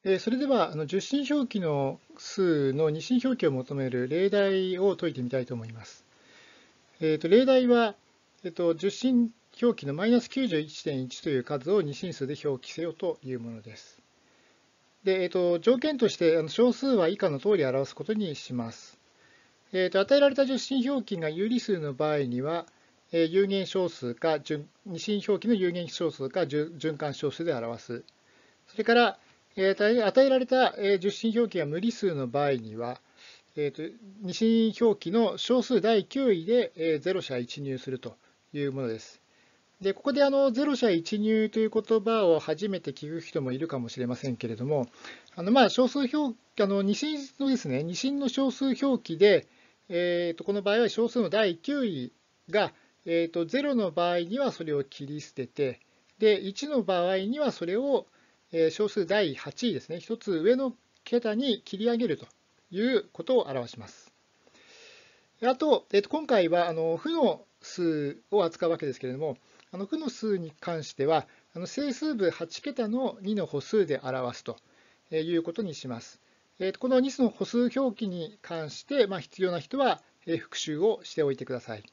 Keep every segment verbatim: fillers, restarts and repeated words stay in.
えーそれでは、あの受信表記の数の二進表記を求める例題を解いてみたいと思います。えーと、例題は、えーと、受信表記のマイナスきゅうじゅういってんいちという数を二進数で表記せよというものです。で、えーと、条件としてあの小数は以下の通り表すことにします。えーと、与えられた受信表記が有理数の場合には、えー有限小数か準二進表記の有限小数か循循環小数で表す。それから、えー与えられたえー受信表記が無理数の場合には、えーと、二進表記の小数だいきゅういで、えー、ゼロ者一入するというものです。で、ここであのゼロ者一入という言葉を初めて聞く人もいるかもしれませんけれども、あのまあ小数表あの二進のですね、二進の小数表記で、えーと、この場合は小数のだいきゅういが、えーと、ゼロの場合にはそれを切り捨てて、で、いちの場合にはそれを、えー小数だいはちいですね、一つ上の桁に切り上げるということを表します。あと、えっと、今回はあの負の数を扱うわけですけれども、あの負の数に関しては、あの整数部はち桁のにの歩数で表すということにします。えっと、このにの歩数表記に関して、まあ、必要な人は復習をしておいてください。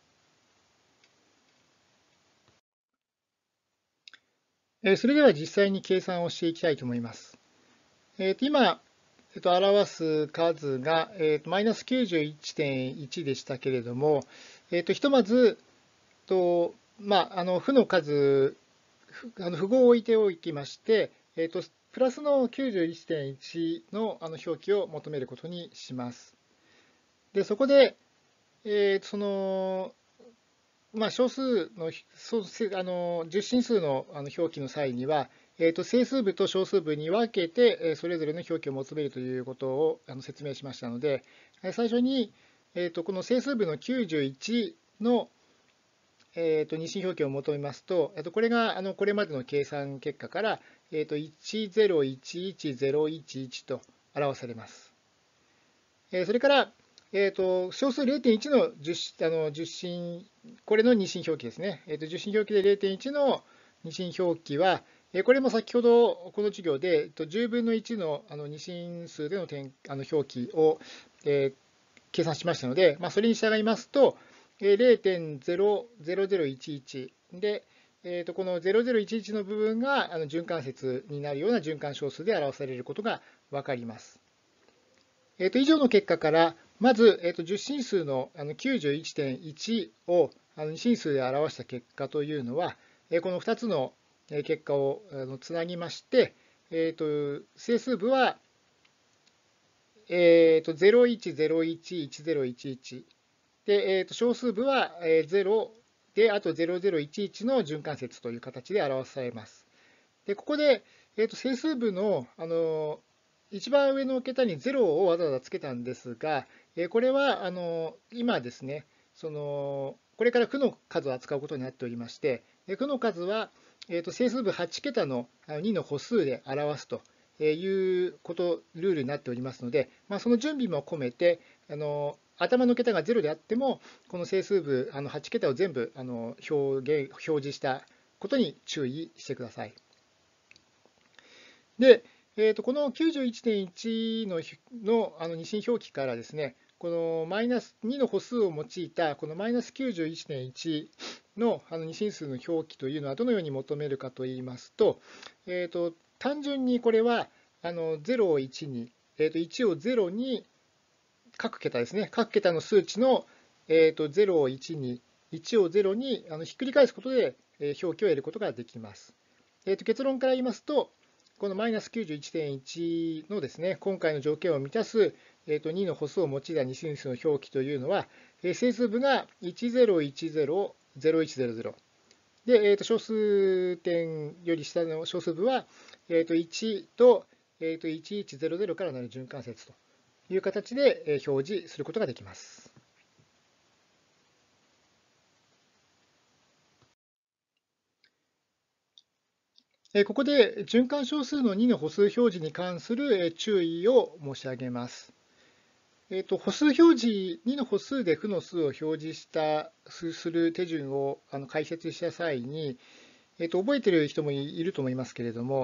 それでは実際に計算をしていきたいと思います。えっと、今、えっと、表す数が、えっと、マイナスきゅうじゅういってんいちでしたけれども、えっと、ひとまず、とまあ、あの負の数、あの符号を置いておきまして、えっと、プラスのきゅうじゅういってんいちのあの表記を求めることにします。で、そこで、えーその、まあ、小数の、そうあの十進数のあの表記の際には、えーと、整数部と小数部に分けて、えーそれぞれの表記を求めるということをあの説明しましたので、最初に、えーと、この整数部のきゅうじゅういちのえーと二進表記を求めますと、えーとこれがあのこれまでの計算結果から、えーといちゼロいちいちゼロいちいちと表されます。えーそれから、えーと小数れいてんいちの十あの十進、これの二進表記ですね。えーと十進表記でれいてんいちの二進表記は、えーこれも先ほどこの授業で、えーとじゅうぶんのいちのあの二進数での点あの表記を、えー計算しましたので、まあ、それに従いますと、れいてんゼロゼロゼロいちいちで、えー、とこのゼロゼロいちいちの部分があの循環節になるような循環小数で表されることが分かります。えー、と以上の結果から、まず、えー、と十進数のあの きゅうじゅういってんいち をあの二進数で表した結果というのは、えーこのふたつの結果をあのつなぎまして、えー、と整数部は、えー、とゼロいちゼロいちいちゼロいちいちで、えー、と小数部はゼロで、あとゼロゼロいちいちの循環節という形で表されます。で、ここで、えー、と整数部の、あの一番上の桁にゼロをわざわざつけたんですが、えーこれはあの今ですね、そのこれから負の数を扱うことになっておりまして、負の数は、えー、と整数部はち桁のにの歩数で表すということ、ルールになっておりますので、まあ、その準備も込めて、あの頭の桁がゼロであっても、この整数部あのはち桁を全部あの表現表示したことに注意してください。で、えー、とこの きゅうじゅういってんいち ののあの二進表記からですね、このマイナスにの歩数を用いたこのマイナス きゅうじゅういってんいち のあの二進数の表記というのはどのように求めるかといいますと、えー、と単純にこれはあのゼロをいちに、えー、といちをゼロに各桁ですね、各桁の数値の、えー、とゼロをいちに、いちをゼロにあのひっくり返すことで、えー表記を得ることができます。えー、と結論から言いますと、このマイナス きゅうじゅういってんいち のですね、今回の条件を満たす、えー、とにの歩数を用いた二進数の表記というのは、えー整数部がいちゼロいちゼロゼロいちゼロゼロで、えー、と小数点より下の小数部は、えー、といちと,、えー、といちいちゼロゼロからなる循環節という形で表示することができます。ここで循環小数のにの歩数表示に関する注意を申し上げます。えーと、歩数表示、にの歩数で負の数を表示したする手順をあの解説した際に、えーと、覚えている人もいると思いますけれども、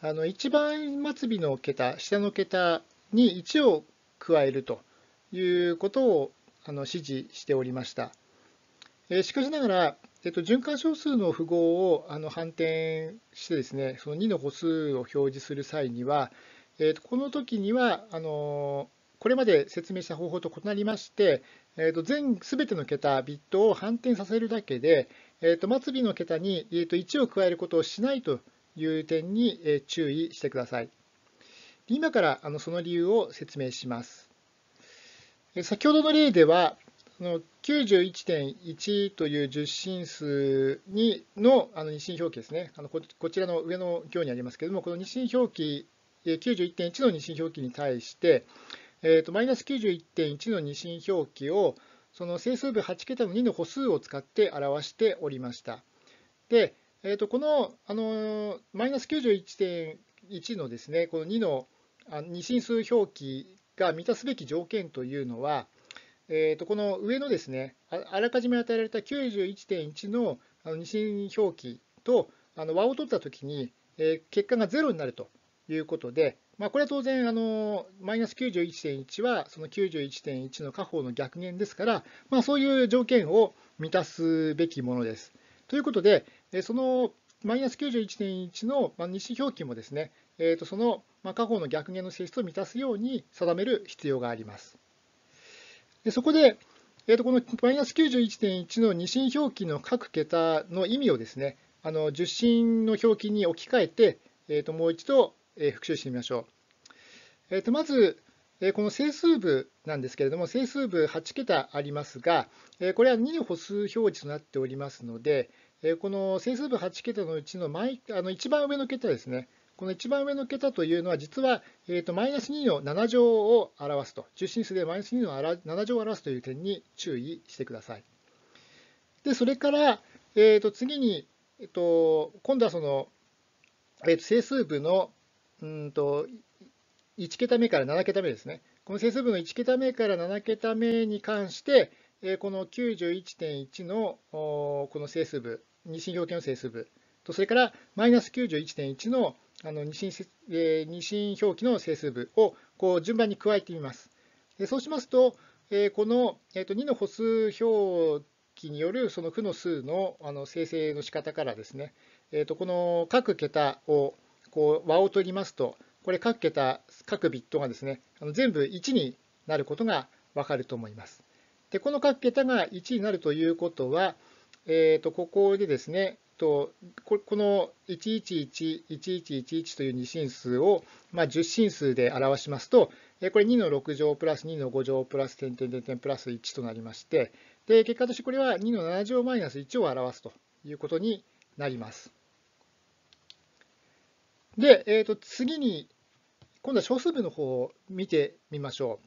あの一番末尾の桁、下の桁にいちを加えるということをあの指示しておりました。えーしかしながら、えっと、循環小数の符号をあの反転してですね、そのにの歩数を表示する際には、えっと、この時にはあのこれまで説明した方法と異なりまして、えっと、全すべての桁、ビットを反転させるだけで、えっと、末尾の桁に、えっと、いちを加えることをしないという点にえー注意してください。今からあのその理由を説明します。え先ほどの例では、その きゅうじゅういってんいち という十進数にのあの二進表記ですね。あのここちらの上の行にありますけれども、この二進表記、えーきゅうじゅういってんいちの二進表記に対して、えーと、マイナスきゅうじゅういってんいちの二進表記を、その整数部はち桁のにの歩数を使って表しておりました。で、えーと、この、あのマイナスきゅうじゅういってんいちのですね、このにのあ二進数表記が満たすべき条件というのは、えーと、この上のですね、ああらかじめ与えられた きゅうじゅういってんいち のあの二進表記とあの和を取ったときに、えー結果がゼロになるということで、まあ、これは当然あの、マイナスきゅうじゅういってんいちはその きゅうじゅういってんいち の下方の逆減ですから、まあ、そういう条件を満たすべきものです。ということで、えーそのマイナスきゅうじゅういってんいちの二進表記もですね、えーとその下方の逆減の性質を満たすように定める必要があります。でそこで、えーとこのマイナスきゅうじゅういってんいちの二進表記の各桁の意味をですね、あの十進の表記に置き換えて、えーともう一度、えー復習してみましょう。えーとまず、えーこの整数部なんですけれども、整数部はち桁ありますが、えーこれはにの歩数表示となっておりますので、えーこの整数部はち桁のうちのマイあの一番上の桁ですね、この一番上の桁というのは、実は、えーとマイナスにのなな乗を表すと、十進数でマイナスにのなな乗を表すという点に注意してください。で、それから、えーと次に、えーと今度はその、えーと整数部のうんといち桁目からなな桁目ですね。この整数部のいち桁目からなな桁目に関して、この きゅうじゅういってんいち のこの整数部、二進表記の整数部と、それからマイナス きゅうじゅういってんいち のあの二進二進表記の整数部をこう順番に加えてみます。そうしますと、このにの歩数表記によるその負の数のあの生成の仕方からですね、この各桁をこう和を取りますと、これ各桁、各ビットがですね、全部いちになることがわかると思います。で、この各桁がいちになるということは、えー、とここでですね、とこのいちいちいち、いちいちいちいちという二進数を、まあ、十進数で表しますと、これにのろく乗プラスにのご乗プラス点点点点プラスいちとなりまして、で結果としてこれはにのなな乗マイナスいちを表すということになります。で、えー、と次に今度は小数部の方を見てみましょ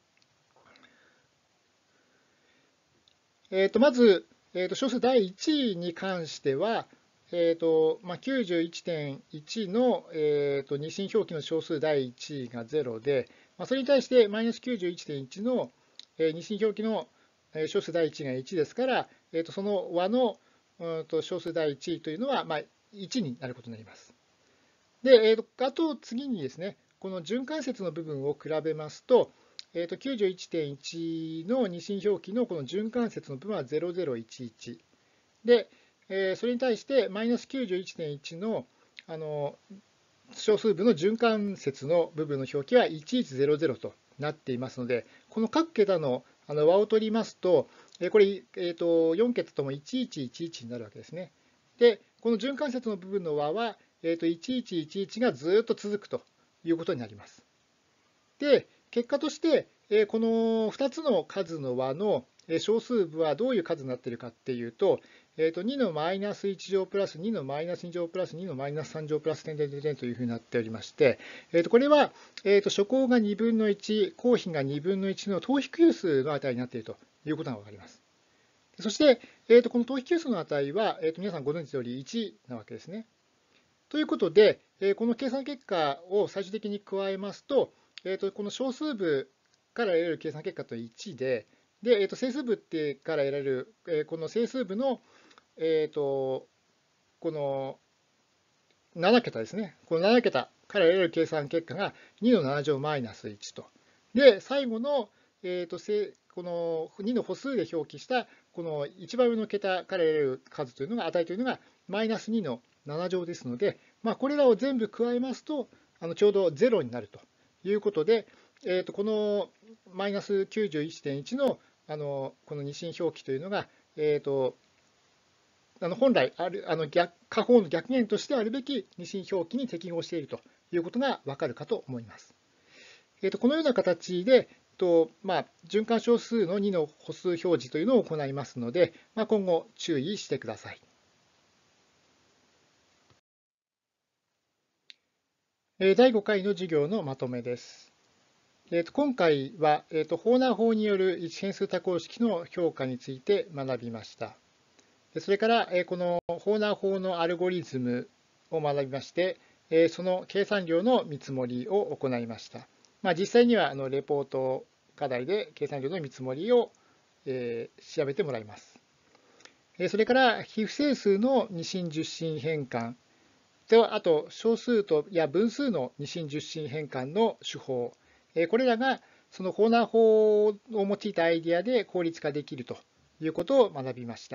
う。えー、とまず、えー、と小数だいいちいに関しては、えーとまあ、きゅうじゅういってんいち の、えー、と二進表記の小数だいいちいがゼロで、まあ、それに対してマイナス きゅうじゅういってんいち の、えー、二進表記の小数だいいちがいちですから、えー、とその和のうんと小数だいいちいというのは、まあ、いちになることになります。で、えー、とあと次にですね、この循環節の部分を比べますと、えー、と きゅうじゅういってんいち の二進表記のこの循環節の部分はゼロゼロいちいちで、えー、それに対してマイナス きゅうじゅういってんいち のあの小数部の循環節の部分の表記はいちいちゼロゼロとなっていますので、この各桁のあの和を取りますと、これ、えー、とよん桁ともいちいちいちいちになるわけですね。で、この循環節の部分の和は、えー、といちいちいちいちがずっと続くということになります。で、結果として、えー、このふたつの数の和の小数部はどういう数になっているかっていうと、えー、とにのマイナスいち乗プラスにのマイナスに乗プラスにのマイナスさん乗プラス点点点点というふうになっておりまして、えー、とこれは、えー、と初項がにぶんのいち、公比がにぶんのいちの等比級数の値になっているということがわかります。そして、えー、とこの等比級数の値は、えー、と皆さんご存知の通りいちなわけですね。ということで、えー、この計算結果を最終的に加えますと、えー、とこの小数部から得られる計算結果といちで、で、えー、と整数部ってから得られる、えー、この整数部の、えー、とこのなな桁ですね。このなな桁から得られる計算結果がにのなな乗マイナスいちと。で、最後の、えー、とこのにの歩数で表記したこの一番上の桁から得られる数というのが、値というのがマイナスにのなな乗ですので、まあ、これらを全部加えますと、あのちょうどゼロになるということで、えー、とこのマイナス きゅうじゅういってんいち の、あのこの二進表記というのが、えー、とあの本来あるあの逆下方の逆減としてあるべき二進表記に適合しているということがわかるかと思います。えー、とこのような形で、とまあ、循環小数のにの歩数表示というのを行いますので、まあ、今後注意してください。だいごかいの授業のまとめです。えー、と今回は、えー、とホーナー法による一変数多項式の評価について学びました。それから、このホーナー法のアルゴリズムを学びまして、その計算量の見積もりを行いました。まあ、実際にはあのレポート課題で計算量の見積もりを調べてもらいます。それから非不整数の二進十進変換と、あと小数とや分数の二進十進変換の手法、これらがそのホーナー法を用いたアイデアで効率化できるということを学びました。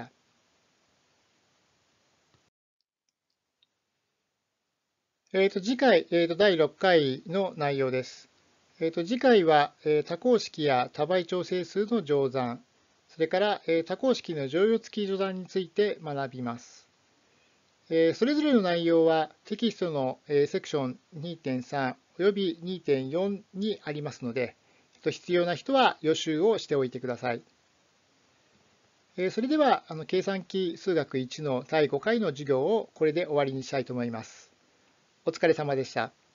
えー、と次回、えー、とだいろっかいの内容です。えー、と次回は、えー、多項式や多倍調整数の乗算、それから、えー、多項式の乗用付き乗算について学びます。えー、それぞれの内容はテキストの、えー、セクション にてんさん および にてんよん にありますので、えー、と必要な人は予習をしておいてください。えー、それではあの計算機数学いちのだいごかいの授業をこれで終わりにしたいと思います。お疲れ様でした。